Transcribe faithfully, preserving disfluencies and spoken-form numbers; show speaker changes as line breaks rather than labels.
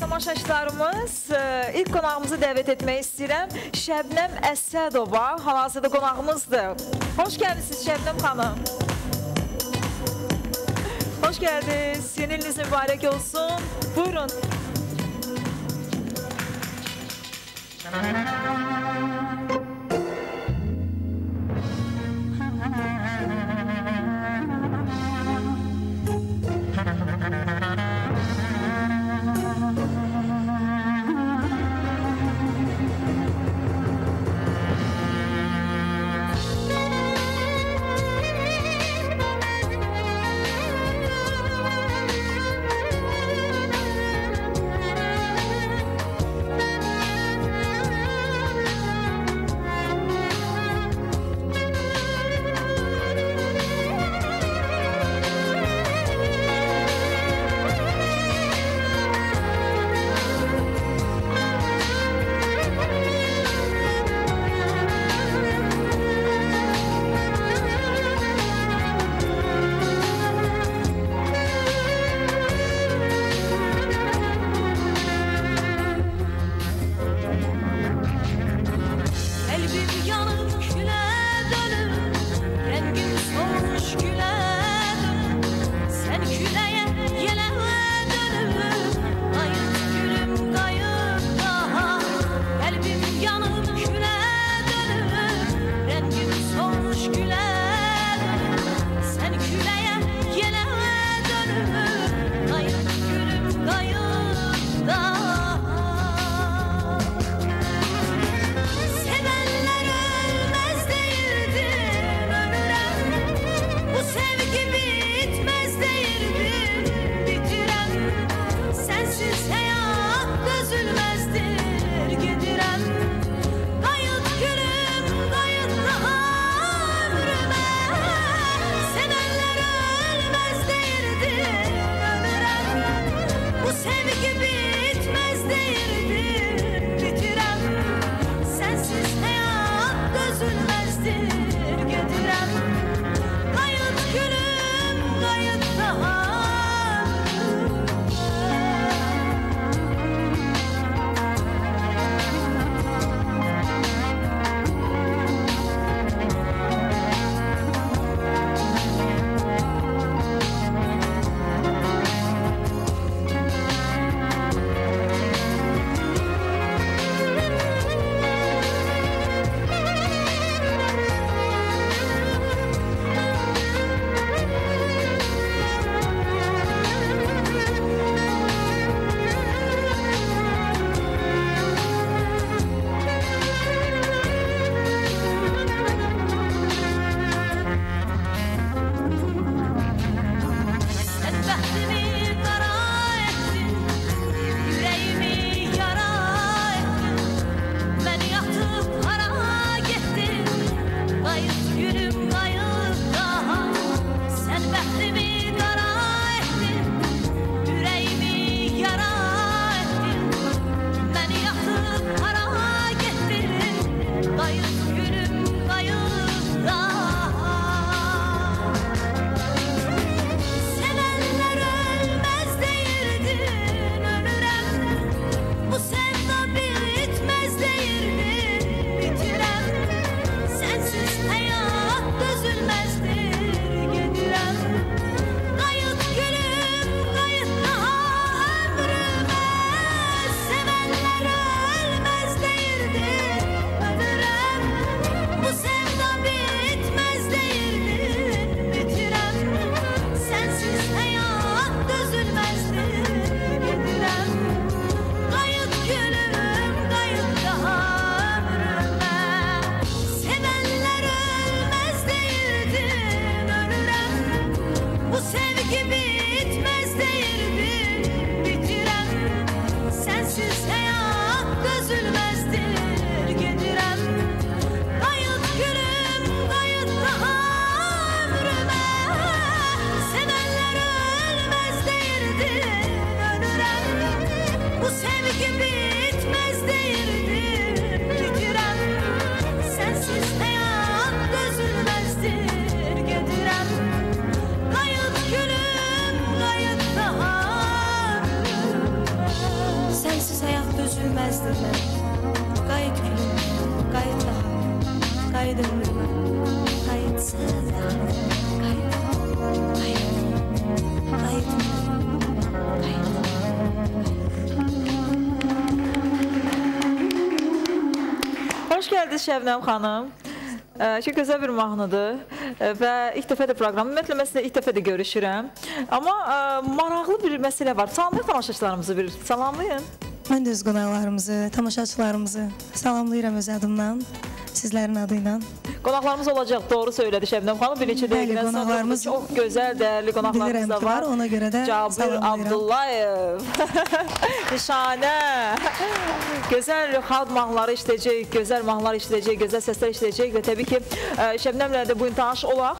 tamaşaçılarımız, ilk qonağımızı dəvət etmək istəyirəm. Şəbnəm Əsədova hal-hazırda qonağımızdır. Hoş gəldiniz Şəbnəm xanım. Hoş geldiniz. Yeni iliniz mübarək olsun. Buyurun. geldiniz Şəbnəm xanım. Ki gözəl bir mahnıdır və ilk dəfə də proqram, ümumiyyətlə mən sizlə ilk dəfə də görüşürəm. Amma maraqlı bir məsələ var. Salamlayın tamaşaçılarımızı bir, salamlayın.
Mən də öz qonaqlarımızı, tamaşaçılarımızı salamlayıram öz adımdan, sizlərin adıyla.
Qonaqlarımız olacaq, doğru söylədi Şəbnəm xanım. Bir neçə dəqiqədən sonra çox gözəl, dəyərli qonaqlarımız da var.
Ona görə də
Cabir Abdullayev, Nişanə, gözəl xalq mahnıları işləyəcək, gözəl mahnılar işləyəcək, gözəl səslər işləyəcək və təbii ki, Şəbnəmlə də bu gün tanış olaq.